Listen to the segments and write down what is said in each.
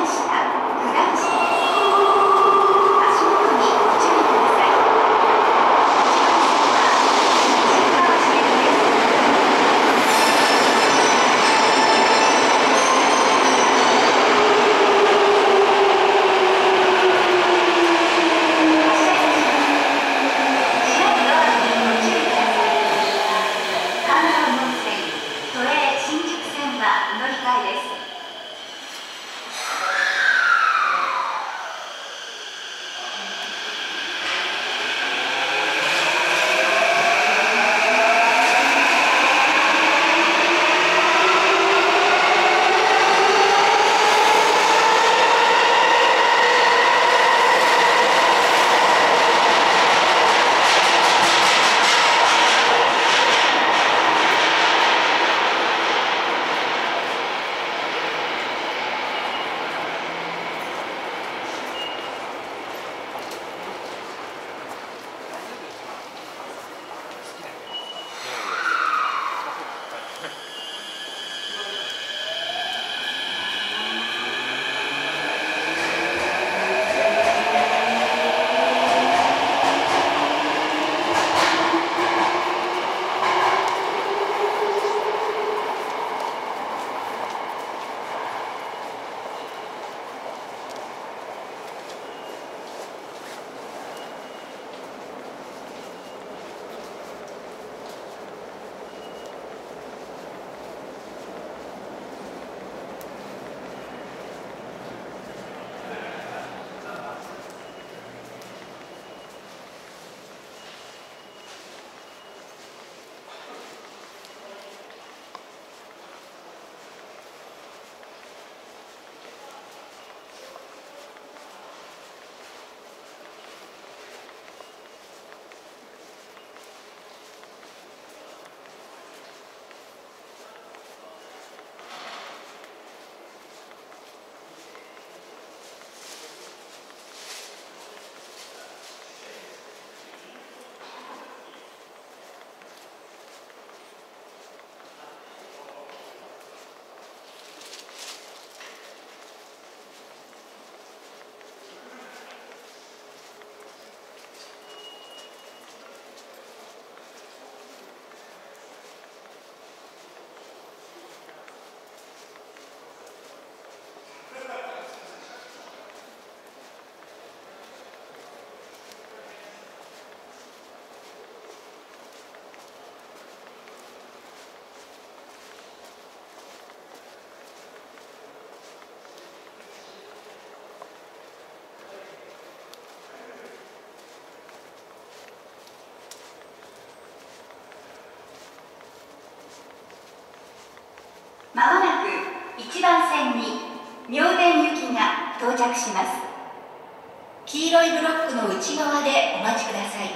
まもなく1番線に妙典行きが到着します。黄色いブロックの内側でお待ちください。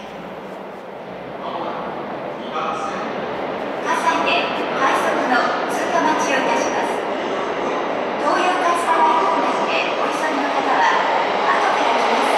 葛西で快速の通過待ちをいたします。東洋カスタマイ方面でお急ぎの方は後から来ます。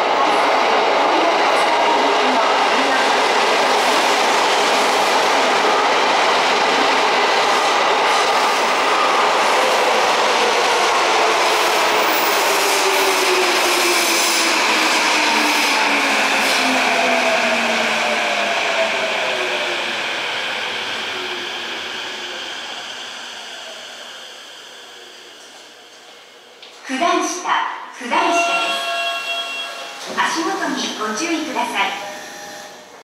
九段下です。足元にご注意ください。